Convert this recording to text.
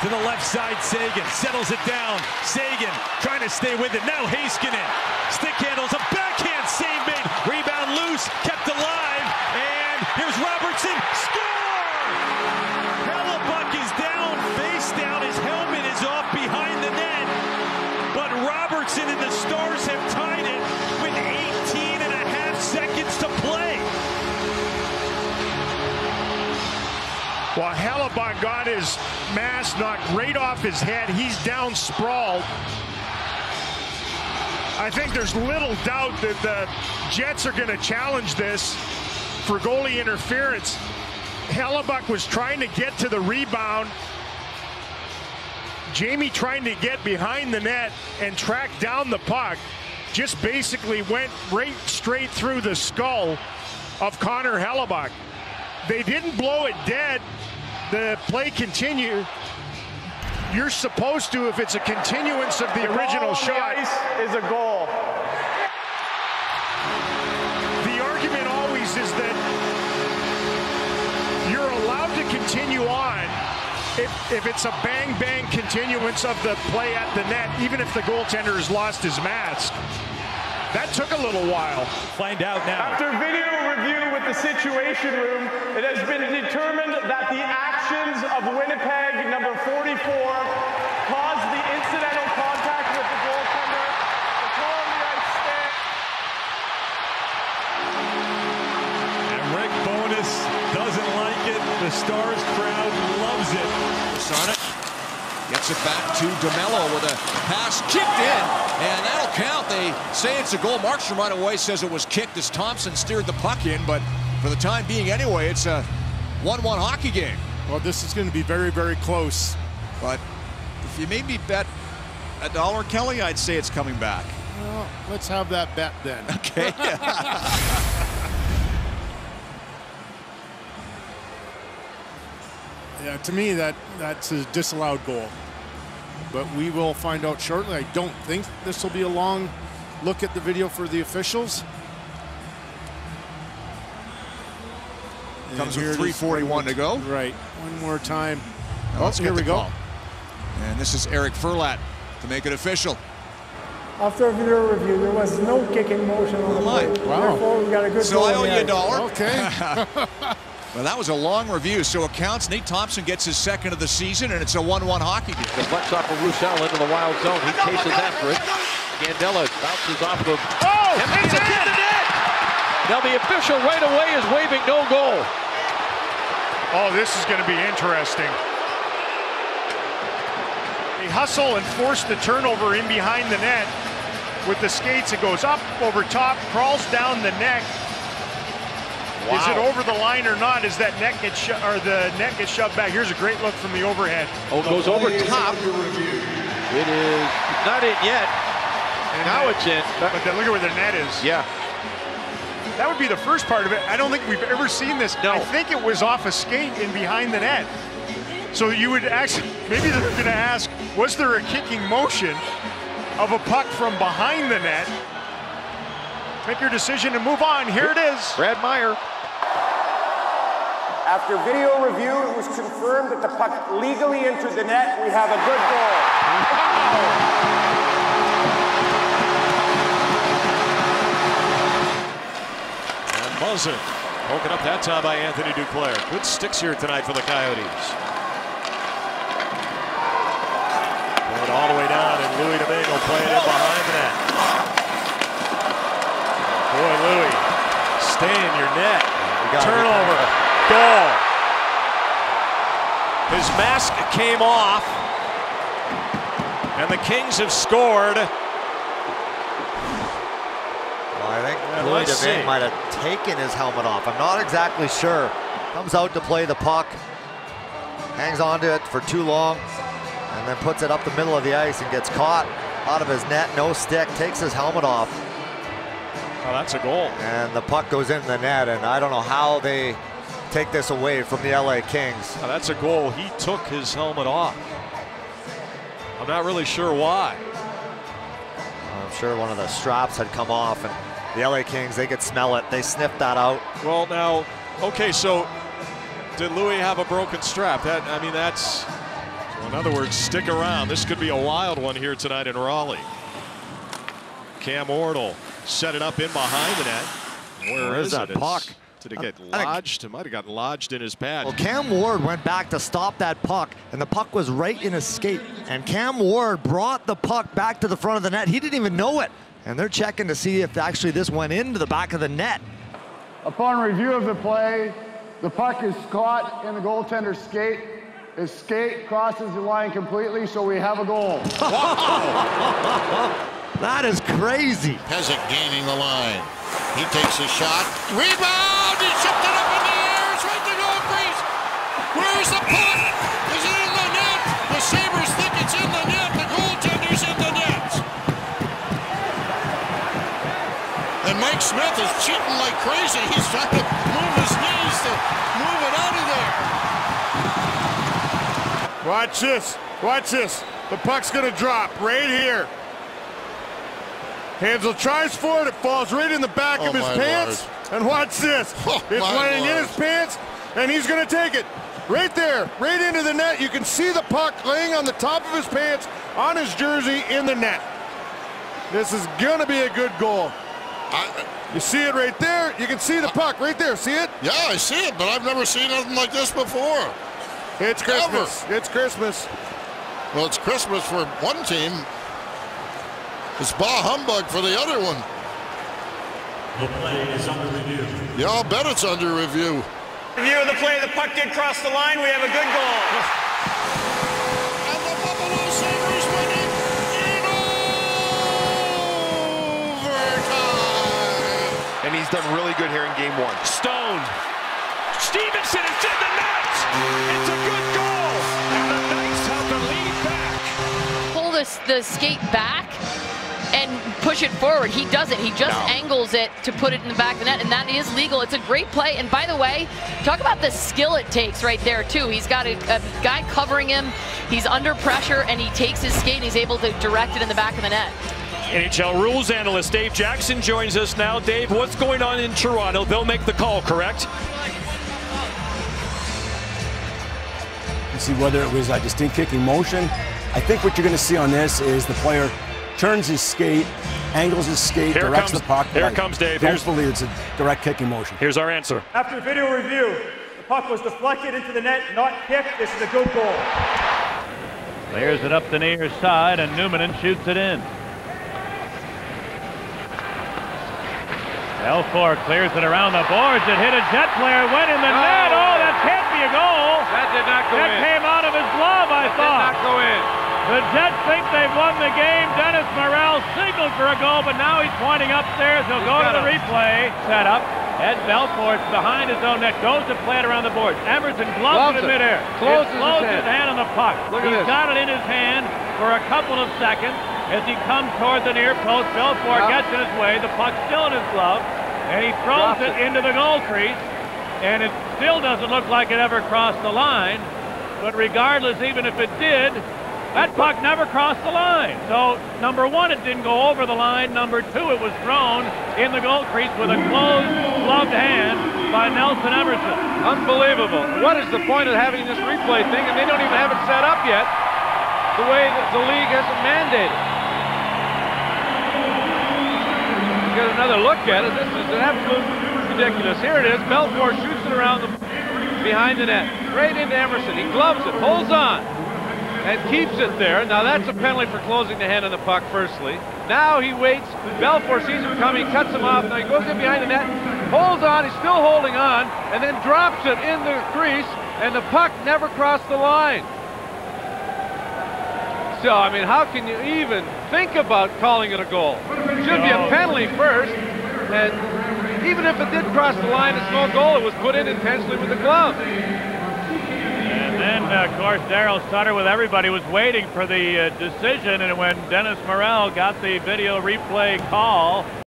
To the left side, Sagan settles it down. Sagan trying to stay with it. Now Heiskanen. Stick handles, a backhand save made. Rebound loose, kept alive. And here's Robertson. Score! Hellebuck is down, face down. His helmet is off behind the net. But Robertson and the Stars have tied it with 18 and a half seconds to play. Well, Hellebuck got his mask knocked right off his head. He's down sprawled. I think there's little doubt that the Jets are going to challenge this for goalie interference. Hellebuck was trying to get to the rebound. Jamie trying to get behind the net and track down the puck. Just basically went right straight through the skull of Connor Hellebuck. They didn't blow it dead. The play continued. You're supposed to, if it's a continuance of the original shot. Ice is a goal. The argument always is that you're allowed to continue on if it's a bang-bang continuance of the play at the net, even if the goaltender has lost his mask. That took a little while. Find out now. After video review with the Situation Room, it has been determined that the actions of Winnipeg number 44 caused the incidental contact with the goaltender. The call on the ice stands. And Rick Bowness doesn't like it. The Stars crowd loves it. Sonic gets it back to DeMello with a pass kicked in, and that'll count. They say it's a goal. Markstrom right away says it was kicked as Thompson steered the puck in, but for the time being anyway, it's a 1-1 hockey game. Well, this is going to be very, very close. But if you made me bet $1, Kelly, I'd say it's coming back. Well, let's have that bet then. Okay. Yeah, to me, that's a disallowed goal. But we will find out shortly. I don't think this will be a long look at the video for the officials. Comes with 3:41 to go. Right. One more time. Oh, Here we go. Call. And this is Eric Furlat to make it official. After video review, there was no kicking motion on the play. Wow. Therefore, we got a good So goal I owe you in the $1. Okay. Well, that was a long review, so it counts. Nate Thompson gets his second of the season, and it's a 1-1 hockey game. Deflects off of Roussel into the wild zone. He chases after it. Gandela bounces off of. Oh, and makes it in the net. Now the official right away is waving no goal. Oh, this is going to be interesting. They hustle and force the turnover in behind the net. With the skates, it goes up, over top, crawls down the neck. Wow. Is it over the line or not? Is that net get the net gets shoved back? Here's a great look from the overhead. Oh, it goes over top. It is not in yet. And now it's in. But then look at where the net is. Yeah. That would be the first part of it. I don't think we've ever seen this. No. I think it was off a skate in behind the net. So you would actually, maybe they're going to ask, was there a kicking motion of a puck from behind the net? Make your decision and move on. Here it is. Brad Meyer. After video review, it was confirmed that the puck legally entered the net. We have a good goal. And Muzzin broken up that time by Anthony Duclair. Good sticks here tonight for the Coyotes. Going all the way down, and Louis Domingo playing in behind the net. Boy, Louis, stay in your net. Turnover. Goal. His mask came off, and the Kings have scored. Well, I think Louis Domingue might have taken his helmet off. I'm not exactly sure. Comes out to play the puck, hangs onto it for too long, and then puts it up the middle of the ice and gets caught out of his net, no stick, takes his helmet off. Oh, that's a goal. And the puck goes in the net, and I don't know how they take this away from the LA Kings. Oh, that's a goal. He took his helmet off. I'm not really sure why. I'm sure one of the straps had come off, and the LA Kings, they could smell it. They sniffed that out. Well, now, okay, so did Louis have a broken strap? I mean, that's Well, in other words, stick around. This could be a wild one here tonight in Raleigh. Cam Ward will set it up in behind the net. Where is that puck? Did it get lodged? It might have gotten lodged in his pad. Well, Cam Ward went back to stop that puck, and the puck was right in his skate. And Cam Ward brought the puck back to the front of the net. He didn't even know it. And they're checking to see if actually this went into the back of the net. Upon review of the play, the puck is caught in the goaltender's skate. His skate crosses the line completely, so we have a goal. That is crazy. Pezic gaining the line. He takes a shot. Rebound! He shipped it up in the air. It's right to goal crease. Where's the puck? Is it in the net? The Sabres think it's in the net. The goaltender's in the net. And Mike Smith is cheating like crazy. He's trying to move his knees to move it out of there. Watch this. Watch this. The puck's going to drop right here. Hansel tries for it. It falls right in the back of his pants. Lord. And watch this. It's laying in his pants, and he's going to take it. Right there, right into the net. You can see the puck laying on the top of his pants, on his jersey, in the net. This is going to be a good goal. You see it right there. You can see the puck right there. See it? Yeah, I see it, but I've never seen anything like this before. It's Christmas. It's Christmas. Well, it's Christmas for one team. It's bah humbug for the other one. The play is under review. Yeah, I'll bet it's under review. Review of the play. The puck did cross the line. We have a good goal. And the Buffalo Sabres win it in overtime. And he's done really good here in game one. Stone. Stevenson is in the net. It's a good goal. And the Knights have the lead back. Pull the skate back and push it forward. He doesn't. He just angles it to put it in the back of the net, and that is legal. It's a great play. And by the way, talk about the skill it takes right there, too. He's got a guy covering him. He's under pressure, and he takes his skate, and he's able to direct it in the back of the net. NHL rules analyst Dave Jackson joins us now. Dave, what's going on in Toronto? They'll make the call, correct? You see whether it was a distinct kicking motion. I think what you're going to see on this is the player turns his skate, angles his skate, directs the puck. Here comes Dave. Hopefully it's a direct kicking motion. Here's our answer. After video review, the puck was deflected into the net, not kicked. This is a good goal. Clears it up the near side, and Newman shoots it in. Belfour clears it around the boards. It hit a Jet player, went in the net. Oh, that can't be a goal. That did not go in. That came out of his glove, I thought. Did not go in. The Jets think they've won the game. Dennis Morrell signaled for a goal, but now he's pointing upstairs. He'll go to the replay. Set up. Ed Belfour's behind his own net. Goes to play it around the boards. Emerson gloves it in midair. Closes his hand on the puck. He's got it in his hand for a couple of seconds. As he comes toward the near post, Belfour gets in his way. The puck's still in his glove. And he throws it into the goal crease. And it still doesn't look like it ever crossed the line. But regardless, even if it did, that puck never crossed the line. So, number one, it didn't go over the line. Number two, it was thrown in the goal crease with a closed, gloved hand by Nelson Emerson. Unbelievable. What is the point of having this replay thing? And they don't even have it set up yet the way that the league has it mandated. Get another look at it. This is an absolute ridiculous. Here it is. Belfour shoots it around behind the net. Straight into Emerson. He gloves it, holds on, and keeps it there. Now that's a penalty for closing the hand on the puck, firstly. Now he waits. Belfour sees him coming, cuts him off. Now he goes in behind the net, holds on, he's still holding on, and then drops it in the crease, and the puck never crossed the line. So, I mean, how can you even think about calling it a goal? It should be a penalty first, and even if it did cross the line, it's no goal. It was put in intentionally with the glove. And then, of course, Darryl Sutter with everybody was waiting for the decision, and when Dennis Morrell got the video replay call,